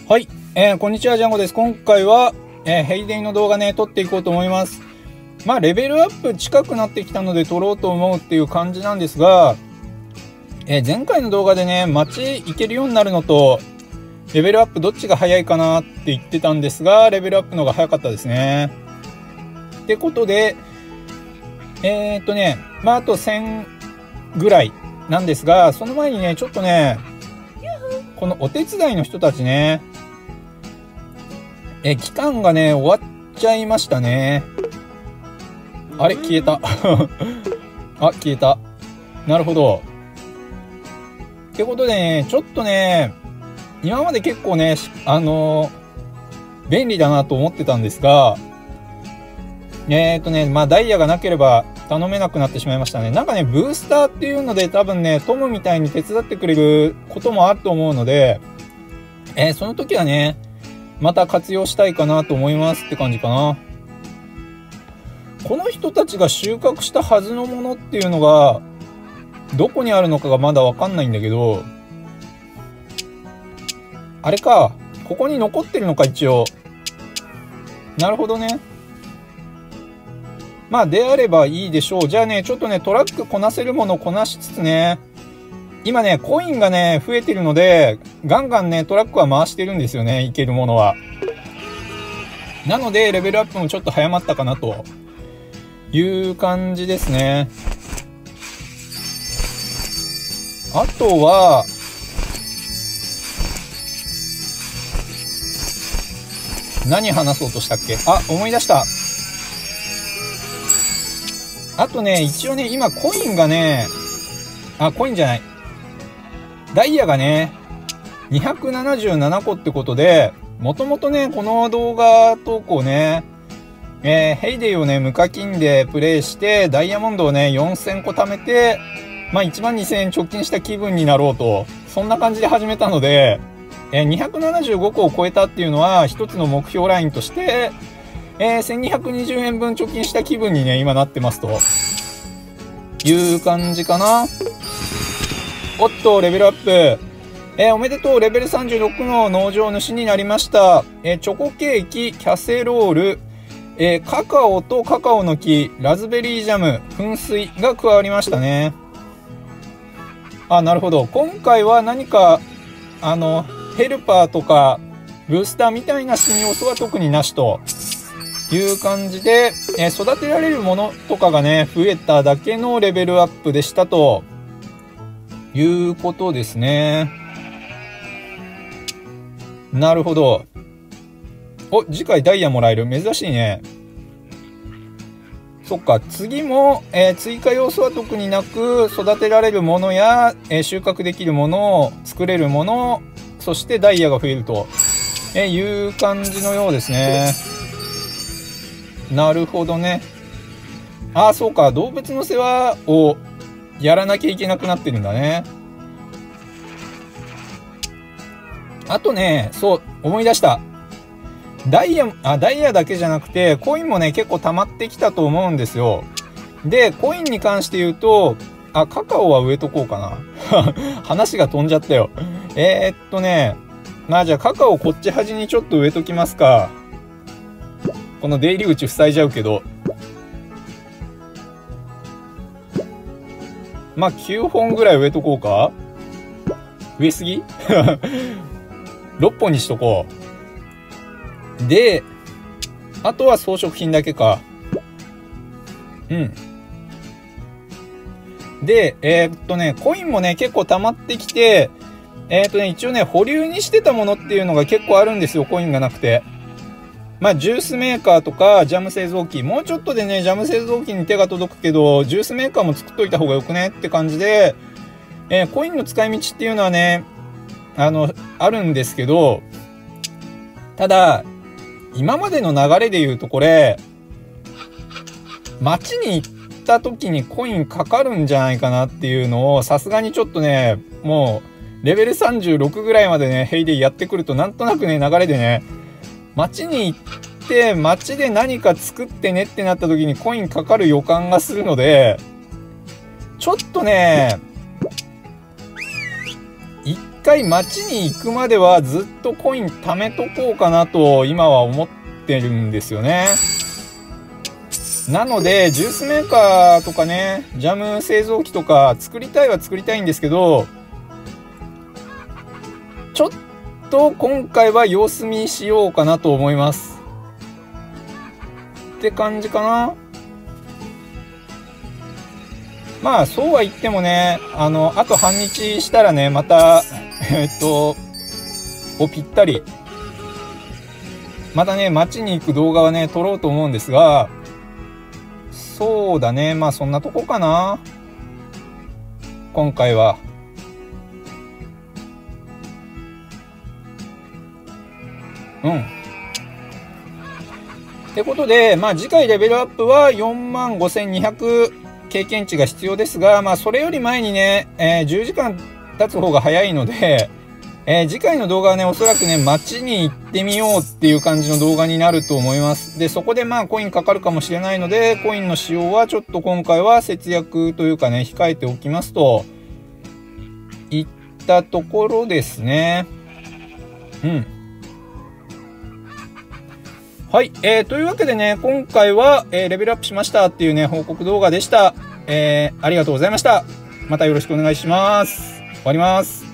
はい、こんにちは、ジャンゴです。今回は、ヘイデイの動画ね、撮っていこうと思います。レベルアップ近くなってきたので撮ろうと思うっていう感じなんですが、前回の動画でね、街行けるようになるのと、レベルアップどっちが早いかなって言ってたんですが、レベルアップの方が早かったですね。ってことで、あと1000ぐらいなんですが、その前にね、ちょっとね、このお手伝いの人たちね、期間がね、終わっちゃいましたね。あれ消えた。あ、消えた。なるほど。ってことでね、ちょっとね、今まで結構ね、便利だなと思ってたんですが、ダイヤがなければ頼めなくなってしまいましたね。なんかね、ブースターっていうので多分ね、トムみたいに手伝ってくれることもあると思うので、その時はね、また活用したいかなと思いますって感じかな。この人たちが収穫したはずのものっていうのが、どこにあるのかがまだわかんないんだけど、あれか、ここに残ってるのか一応。なるほどね。であればいいでしょう。じゃあね、ちょっとね、トラックこなせるものこなしつつね、今ね、コインがね、増えてるので、ガンガンね、トラックは回してるんですよね、いけるものは。なので、レベルアップもちょっと早まったかな、という感じですね。あとは、何話そうとしたっけ？あ、思い出した。あとね、一応ね、今コインがね、コインじゃない。ダイヤがね、277個ってことで、もともとね、この動画投稿ね、ヘイデイをね、無課金でプレイして、ダイヤモンドをね、4000個貯めて、12000円貯金した気分になろうと、そんな感じで始めたので、275個を超えたっていうのは、一つの目標ラインとして、1220円分貯金した気分にね、今なってますという感じかな。おっと、レベルアップ。おめでとう、レベル36の農場主になりました。チョコケーキ、キャセロール、カカオとカカオの木、ラズベリージャム、噴水が加わりましたね。なるほど。今回は何か、ヘルパーとか、ブースターみたいな新要素は特になしという感じで、育てられるものとかがね、増えただけのレベルアップでしたということですね。なるほど。お、次回ダイヤもらえる。珍しいね。そっか、次も、追加要素は特になく、育てられるものや、収穫できるもの、作れるもの、そしてダイヤが増えると、いう感じのようですね。なるほどね。そうか、動物の世話をやらなきゃいけなくなってるんだね。あとね、そう、思い出した。ダイヤだけじゃなくて、コインもね、結構溜まってきたと思うんですよ。で、コインに関して言うと、カカオは植えとこうかな。話が飛んじゃったよ。じゃあカカオこっち端にちょっと植えときますか。この出入り口塞いじゃうけど。9本ぐらい植えとこうか。植えすぎ6本にしとこう。で、あとは装飾品だけか。うん。で、コインもね、結構溜まってきて、一応ね、保留にしてたものっていうのが結構あるんですよ、コインがなくて。ジュースメーカーとか、ジャム製造機。もうちょっとでね、ジャム製造機に手が届くけど、ジュースメーカーも作っといた方がよくねって感じで、コインの使い道っていうのはね、あるんですけど、ただ、今までの流れで言うとこれ、街に行った時にコインかかるんじゃないかなっていうのを、さすがにちょっとね、もう、レベル36ぐらいまでね、ヘイデイやってくると、なんとなくね、流れでね、街に行って、街で何か作ってねってなった時にコインかかる予感がするので、ちょっとね、一回街に行くまではずっとコイン貯めとこうかなと今は思ってるんですよね。なのでジュースメーカーとかね、ジャム製造機とか作りたいは作りたいんですけど、ちょっと今回は様子見しようかなと思いますって感じかな。まあそうは言ってもね、あと半日したらね、またぴったりまたね街に行く動画はね撮ろうと思うんですが、そうだね、まあそんなとこかな今回は。ってことで、まあ次回レベルアップは45,200経験値が必要ですが、まあそれより前にね、10時間経つ方が早いので、次回の動画はね、おそらくね、街に行ってみようっていう感じの動画になると思います。で、そこでまあコインかかるかもしれないので、コインの使用はちょっと今回は節約というかね、控えておきますといったところですね。はい、というわけでね、今回は、レベルアップしましたっていうね、報告動画でした。ありがとうございました。またよろしくお願いします。終わります。